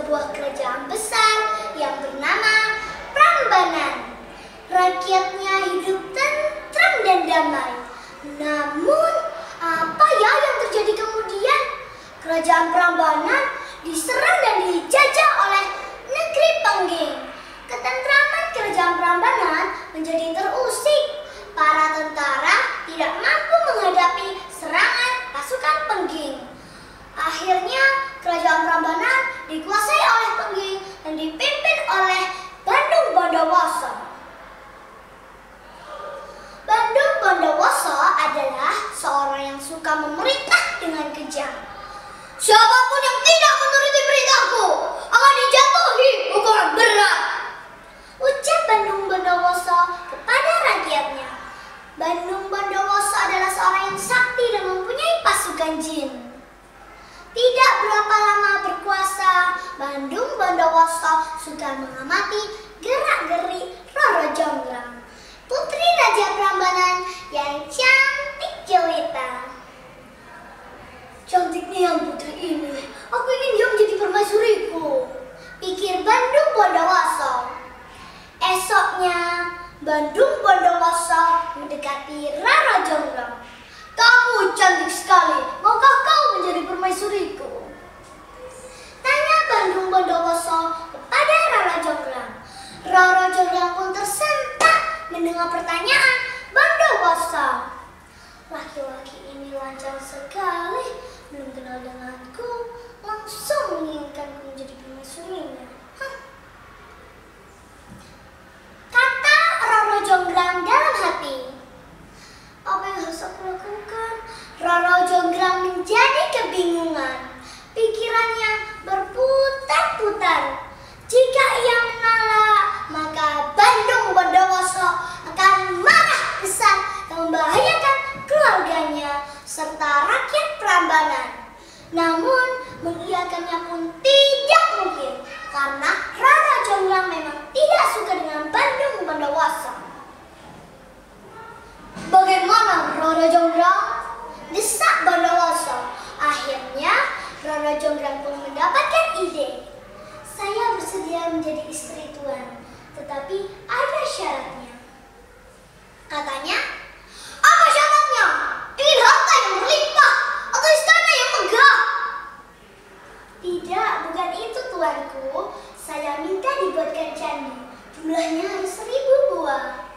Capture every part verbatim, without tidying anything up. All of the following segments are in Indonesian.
sebuah kerajaan besar yang bernama Prambanan. Rakyatnya hidup tentram dan damai. Namun, apa ya yang terjadi kemudian? Kerajaan Prambanan diserang dan dijajah oleh negeri Pengging. Ketentraman kerajaan Prambanan menjadi terusik. Para tentara tidak mampu menghadapi serangan pasukan Pengging. Akhirnya, kerajaan Prambanan dikuasai oleh Pengging dan dipimpin oleh Bandung Bondowoso. Bandung Bondowoso adalah seorang yang suka memerintah dengan kejam. Siapapun yang tidak menuruti perintahku akan dijatuhi hukuman berat, ucap Bandung Bondowoso kepada rakyatnya. Bandung Bondowoso adalah seorang yang sakti dan mempunyai pasukan jin. Tidak berapa lama berkuasa, Bandung Bondowoso sudah mengamati gerak-gerik Roro Jonggrang, putri Raja Prambanan yang cantik jelita. Cantiknya yang putri ini, aku ingin dia menjadi permaisuriku, pikir Bandung Bondowoso. Esoknya, Bandung Bondowoso mendekati Roro Jonggrang. Kamu cantik sekali, maukah kau menjadi permaisuriku? Tanya Bandung Bondowoso kepada Roro Jonggrang. Roro Jonggrang pun tersentak mendengar pertanyaan Bondowoso. Laki-laki ini lancar sekali, belum kenal denganku, langsung menginginkanku menjadi permaisurinya. Hah? Kata Roro Jonggrang dalam hati. Apa yang harus aku lakukan? Roro Jonggrang menjadi kebingungan. Pikirannya berputar-putar. Jika ia menolak, maka Bandung Bondowoso akan marah besar dan membahayakan keluarganya serta rakyat Prambanan. Namun, mengiyakannya pun tidak mungkin karena Roro Jonggrang memang tidak suka dengan Bandung Bondowoso. Bagaimana Roro Jonggrang? Desak Bondowoso. Akhirnya Roro Jonggrang pun mendapatkan ide. Saya bersedia menjadi istri tuan, tetapi ada syaratnya. Katanya, apa syaratnya? Ingin harta yang berlimpah atau istana yang megah? Tidak, bukan itu tuanku. Saya minta dibuatkan candi. Jumlahnya harus seribu buah.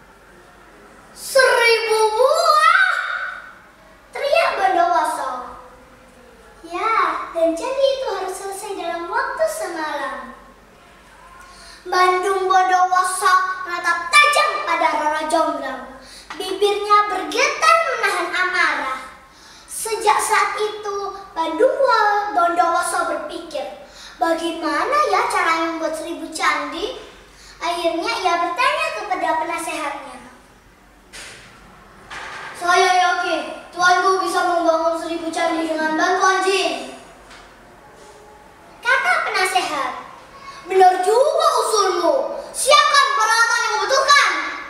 Seribu buah? Teriak Bondowoso. Ya, dan candi itu harus selesai dalam waktu semalam. Bandung Bondowoso menatap tajam pada Roro Jonggrang. Bibirnya bergetar menahan amarah. Sejak saat itu, Bandung Bondowoso berpikir, bagaimana ya cara membuat seribu candi? Akhirnya ia bertanya kepada penasehatnya. Saya yakin tuanku bisa membangun seribu candi dengan bantuan jin, kata penasehat. Benar juga usulmu. Siapkan peralatan yang membutuhkan.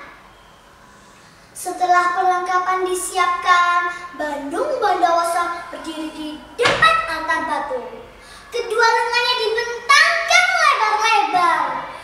Setelah perlengkapan disiapkan, Bandung Bondowoso berdiri di depan altar batu. Kedua lengannya dibentangkan lebar-lebar.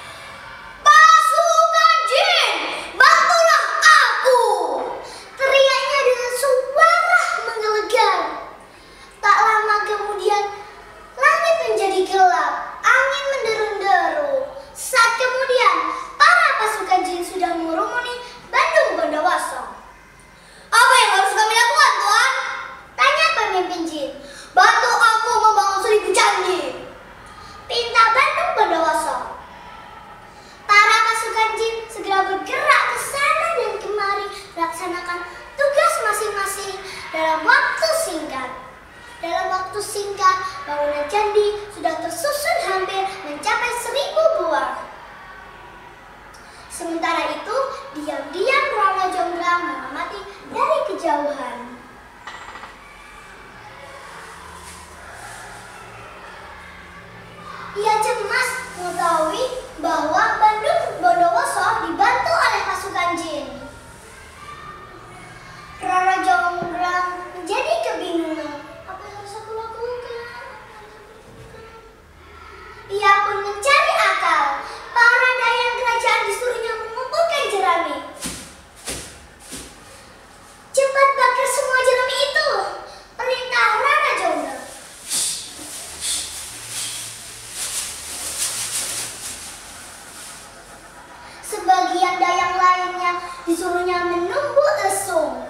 Pasukan jin, bantulah aku! Teriaknya dengan suara menggelegar. Tak lama kemudian, langit menjadi gelap, angin menderu-deru. Saat kemudian, para pasukan jin sudah mengurumuni Bandung Bondowoso. Apa yang harus kami lakukan, Tuan? Tanya pemimpin jin. Bantu aku membangun seribu candi, pinta Bandung Bondowoso. Para pasukan jin segera bergerak ke sana dan kemari melaksanakan tugas masing-masing dalam waktu singkat. Dalam waktu singkat, bangunan candi sudah tersusun hampir mencapai seribu buah. Sementara itu, diam-diam Roro Jonggrang mengamati dari kejauhan. Ia cemas mengetahui bahwa Bandung Bondowoso dibantu oleh pasukan jin. Roro Jonggrang menjadi kebingungan. Apa yang harus aku lakukan? disuruhnya menunggu lesung.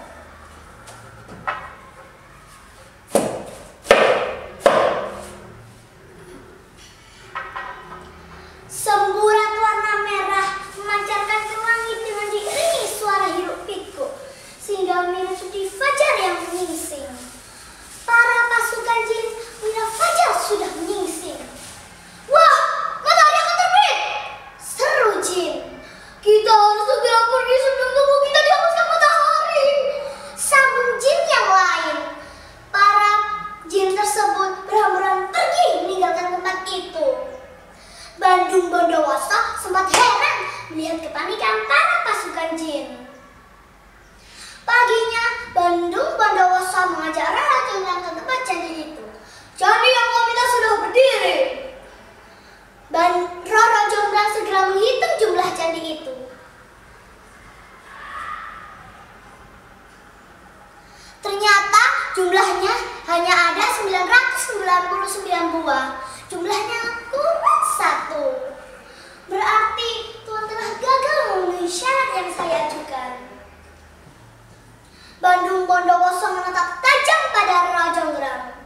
Semburat warna merah memancarkan ke langit dengan diiringi suara hiruk pikuk, sehingga mirip seperti fajar yang menyingsing. Para pasukan jin mengira fajar sudah menyingsing. Wah, matahari akan terbit! Seru jin. Kita harus segera pergi sebelum tubuh kita dihapuskan matahari. Sambung jin yang lain. Para jin tersebut berhamburan pergi meninggalkan tempat itu. Bandung Bondowoso sempat heran melihat kepanikan para pasukan jin. Paginya, Bandung Bondowoso mengajak Rara Jonggrang ke tempat candi itu. Candi yang kau minta sudah berdiri. Dan Rara Jonggrang segera menghitung jumlah candi itu. Ternyata jumlahnya hanya ada sembilan ratus sembilan puluh sembilan buah. Jumlahnya kurang satu. Berarti Tuhan telah gagal memenuhi syarat yang saya ajukan. Bandung Bondowoso menatap tajam pada Rara Jonggrang.